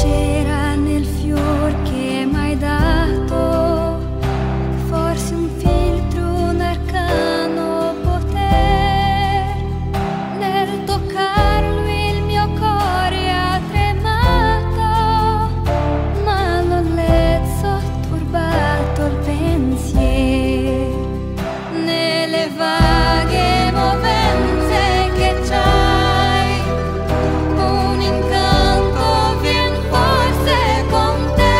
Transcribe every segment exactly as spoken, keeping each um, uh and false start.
c'era nel fior che m'hai dato, forse un filtro, un arcano poter. Nel toccarlo il mio cuore ha tremato, ma non l'è turbato il pensiero. Nelle vaghe movenze che c'hai, un incanto vien forse con te.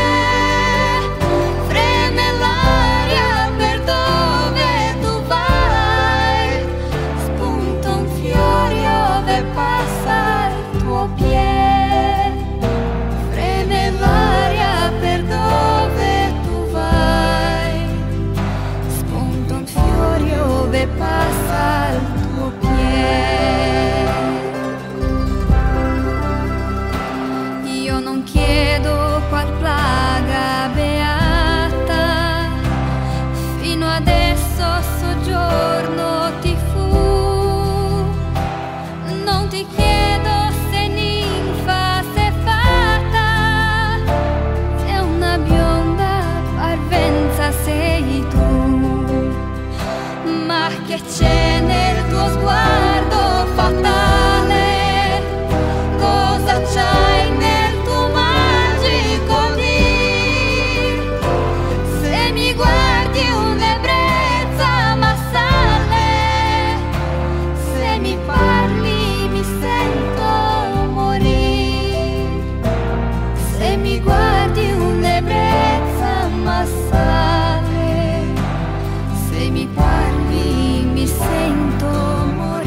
Freme l'aria per dove tu vai, spunta un fiore ove passa il tuo piede. Freme l'aria per dove tu vai, spunta un fiore ove passa il tuo piede. Io non chiedo qual plaga beata, fino adesso soggiorno ti fu. Non ti chiedo se ninfa, se fata, se una bionda parvenza sei tu. Ma che c'è nel tuo sguardo fatale? Cosa c'hai nel tuo magico dir? Se mi guardi un'ebbrezza m'assale, se mi parli mi sento morir. Se mi guardi un'ebbrezza m'assale, se mi parli mi sento morir.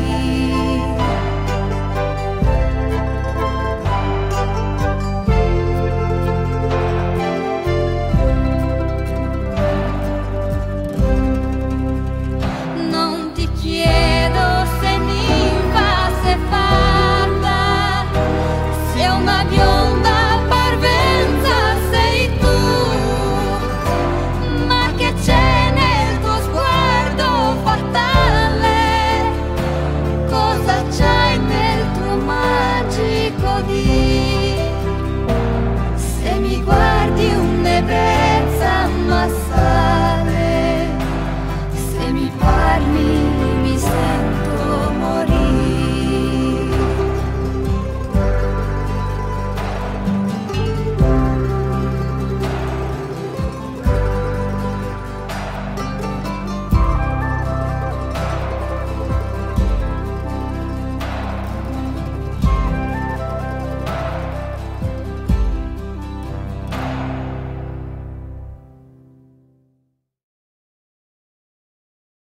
Non ti chiedo se ninfa, se fata, se una bionda parvenza sei tu. Ma che c'è nel tuo sguardo fatale? Cosa c'hai nel tuo magico dir? Se mi guardi un'ebbrezza